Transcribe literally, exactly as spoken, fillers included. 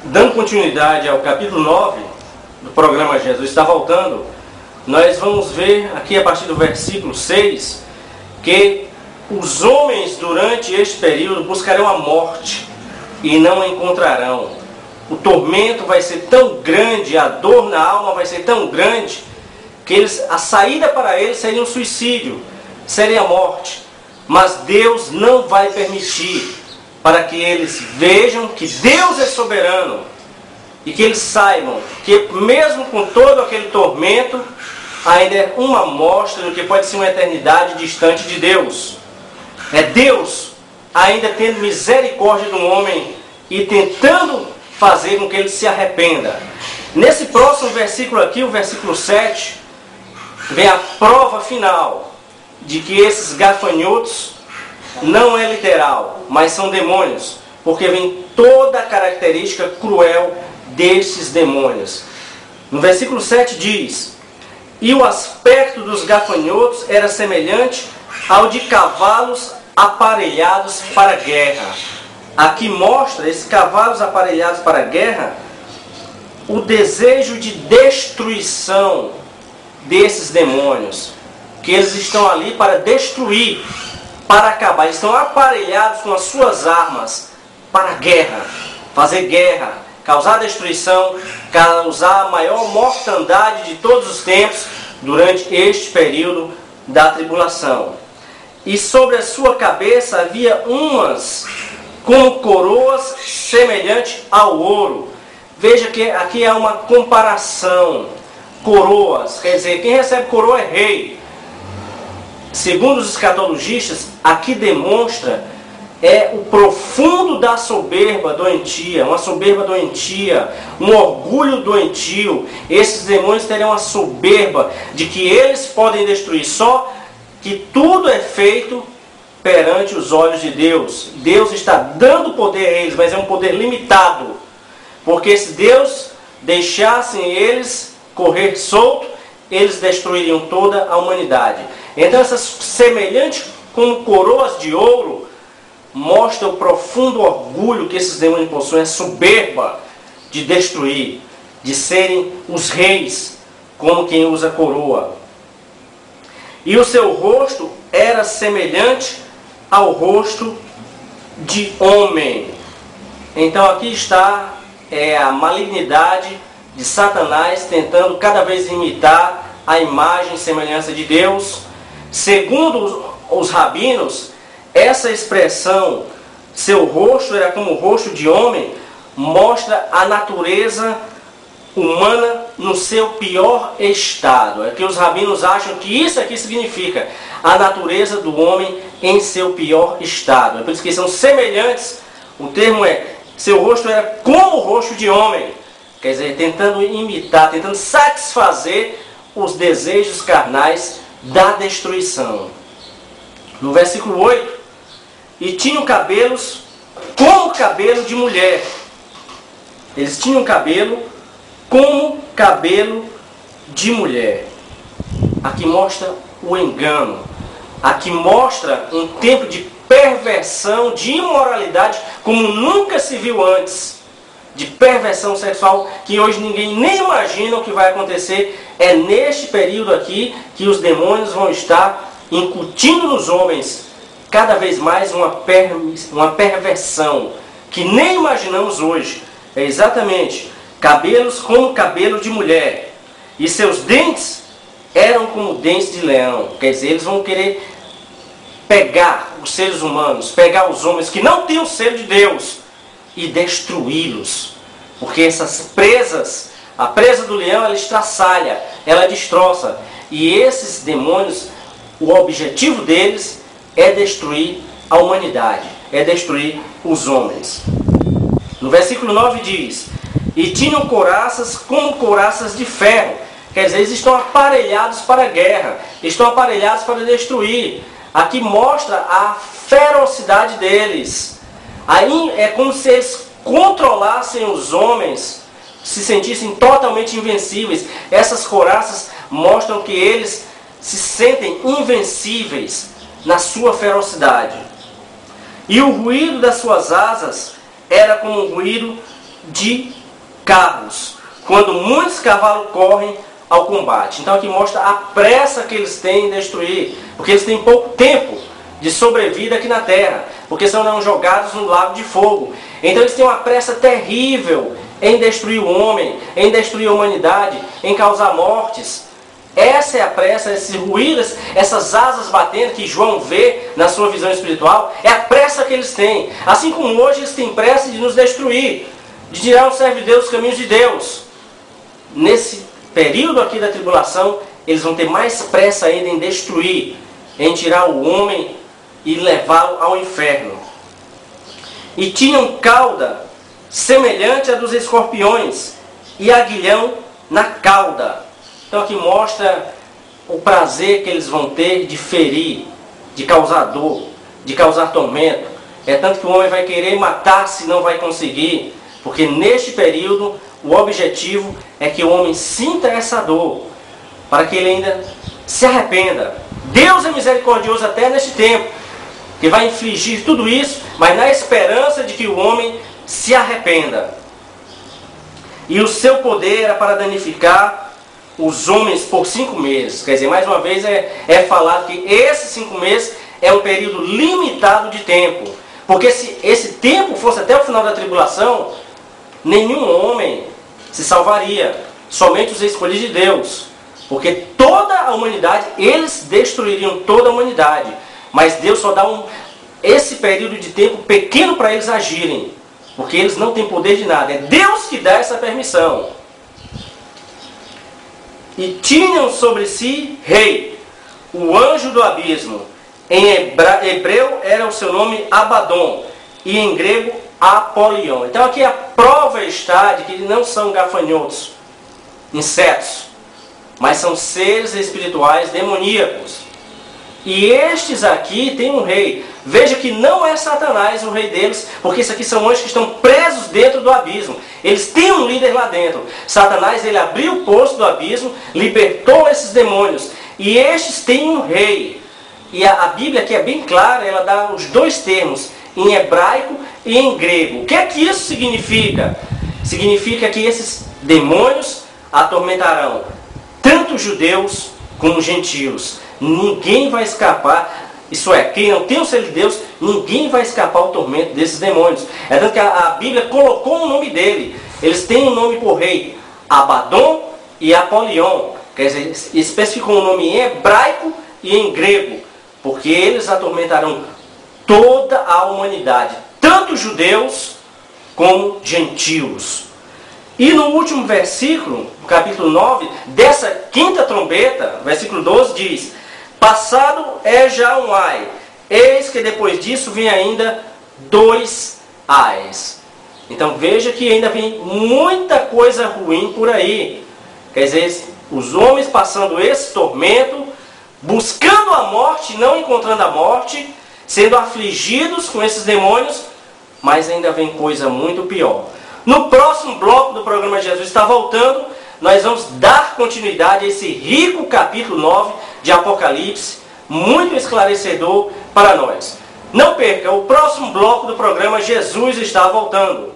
dando continuidade ao capítulo nove do programa Jesus Está Voltando, nós vamos ver aqui a partir do versículo seis que os homens durante este período buscarão a morte e não a encontrarão. O tormento vai ser tão grande, a dor na alma vai ser tão grande, que eles, a saída para eles seria um suicídio, seria a morte. Mas Deus não vai permitir, para que eles vejam que Deus é soberano e que eles saibam que mesmo com todo aquele tormento, ainda é uma amostra do que pode ser uma eternidade distante de Deus. É Deus ainda tendo misericórdia do homem e tentando fazer com que ele se arrependa. Nesse próximo versículo aqui, o versículo sete, vem a prova final de que esses gafanhotos não é literal, mas são demônios, porque vem toda a característica cruel destes demônios. No versículo sete diz: e o aspecto dos gafanhotos era semelhante ao de cavalos aparelhados para a guerra. Aqui mostra esses cavalos aparelhados para a guerra, o desejo de destruição desses demônios, que eles estão ali para destruir, para acabar. Eles estão aparelhados com as suas armas para a guerra, fazer guerra, causar destruição, causar a maior mortandade de todos os tempos durante este período da tribulação. E sobre a sua cabeça havia umas como coroas semelhante ao ouro. Veja que aqui há uma comparação. Coroas, quer dizer, quem recebe coroa é rei. Segundo os escatologistas, aqui demonstra é o profundo da soberba doentia, uma soberba doentia, um orgulho doentio. Esses demônios terão a soberba de que eles podem destruir, só que tudo é feito perante os olhos de Deus. Deus está dando poder a eles, mas é um poder limitado, porque se Deus deixassem eles correr solto, eles destruiriam toda a humanidade. Então essas semelhantes como coroas de ouro mostram o profundo orgulho que esses demônios possuem, a soberba de destruir, de serem os reis, como quem usa coroa. E o seu rosto era semelhante ao rosto de homem. Então aqui está é, a malignidade de Satanás tentando cada vez imitar a imagem e semelhança de Deus. Segundo os, os rabinos, essa expressão, seu rosto era como o rosto de homem, mostra a natureza humana no seu pior estado. É que os rabinos acham que isso aqui significa a natureza do homem em seu pior estado. É por isso que são semelhantes. O termo é, seu rosto era como o rosto de homem. Quer dizer, tentando imitar, tentando satisfazer os desejos carnais da destruição. No versículo oito, e tinham cabelos como cabelo de mulher. Eles tinham cabelo como cabelo de mulher. Aqui mostra o engano. Aqui mostra um tempo de perversão, de imoralidade, como nunca se viu antes. De perversão sexual, que hoje ninguém nem imagina o que vai acontecer. É neste período aqui que os demônios vão estar incutindo nos homens cada vez mais uma, per, uma perversão que nem imaginamos hoje. É exatamente cabelos como cabelo de mulher, e seus dentes eram como dentes de leão. Quer dizer, eles vão querer pegar os seres humanos, pegar os homens que não têm o selo de Deus e destruí-los, porque essas presas, a presa do leão, ela estraçalha, ela destroça, e esses demônios, o objetivo deles é destruir a humanidade, é destruir os homens. No versículo nove diz: e tinham couraças como couraças de ferro. Quer dizer, eles estão aparelhados para a guerra, estão aparelhados para destruir. Aqui mostra a ferocidade deles. Aí é como se eles controlassem os homens, se sentissem totalmente invencíveis. Essas couraças mostram que eles se sentem invencíveis na sua ferocidade. E o ruído das suas asas era como o ruído de carros, quando muitos cavalos correm ao combate. Então aqui mostra a pressa que eles têm em destruir, porque eles têm pouco tempo de sobrevida aqui na terra, porque serão jogados no lago de fogo. Então eles têm uma pressa terrível em destruir o homem, em destruir a humanidade, em causar mortes. Essa é a pressa, esses ruídos, essas asas batendo que João vê na sua visão espiritual, é a pressa que eles têm. Assim como hoje eles têm pressa de nos destruir, de tirar o servo de Deus dos caminhos de Deus. Nesse período aqui da tribulação, eles vão ter mais pressa ainda em destruir, em tirar o homem e levá-lo ao inferno. E tinham cauda semelhante à dos escorpiões e aguilhão na cauda. Então aqui mostra o prazer que eles vão ter de ferir, de causar dor, de causar tormento. É tanto que o homem vai querer matar se não vai conseguir, porque neste período o objetivo é que o homem sinta essa dor, para que ele ainda se arrependa. Deus é misericordioso até neste tempo, que vai infligir tudo isso, mas na esperança de que o homem se arrependa. E o seu poder era para danificar os homens por cinco meses. Quer dizer, mais uma vez é, é falado que esses cinco meses é um período limitado de tempo. Porque se esse tempo fosse até o final da tribulação, nenhum homem se salvaria, somente os escolhidos de Deus. Porque toda a humanidade, eles destruiriam toda a humanidade. Mas Deus só dá um, esse período de tempo pequeno para eles agirem. Porque eles não têm poder de nada. É Deus que dá essa permissão. E tinham sobre si rei, o anjo do abismo. Em hebreu era o seu nome Abaddon, e em grego Apolion. Então aqui a prova está de que eles não são gafanhotos, insetos, mas são seres espirituais demoníacos. E estes aqui têm um rei. Veja que não é Satanás o rei deles, porque isso aqui são anjos que estão presos dentro do abismo. Eles têm um líder lá dentro. Satanás, ele abriu o poço do abismo, libertou esses demônios. E estes têm um rei. E a, a Bíblia aqui é bem clara, ela dá os dois termos, em hebraico e em grego. O que é que isso significa? Significa que esses demônios atormentarão tanto judeus como gentios. Ninguém vai escapar. Isso é, quem não tem o selo de Deus, ninguém vai escapar ao tormento desses demônios. É tanto que a, a Bíblia colocou o nome dele. Eles têm um nome por rei, Abaddon e Apolion. Quer dizer, especificou um nome em hebraico e em grego. Porque eles atormentarão toda a humanidade, tanto judeus como gentios. E no último versículo, no capítulo nove, dessa quinta trombeta, versículo doze, diz: passado é já um ai, eis que depois disso vem ainda dois ais. Então veja que ainda vem muita coisa ruim por aí. Quer dizer, os homens passando esse tormento, buscando a morte, não encontrando a morte, sendo afligidos com esses demônios, mas ainda vem coisa muito pior. No próximo bloco do programa Jesus Está Voltando, nós vamos dar continuidade a esse rico capítulo nove de Apocalipse, muito esclarecedor para nós. Não perca o próximo bloco do programa Jesus Está Voltando.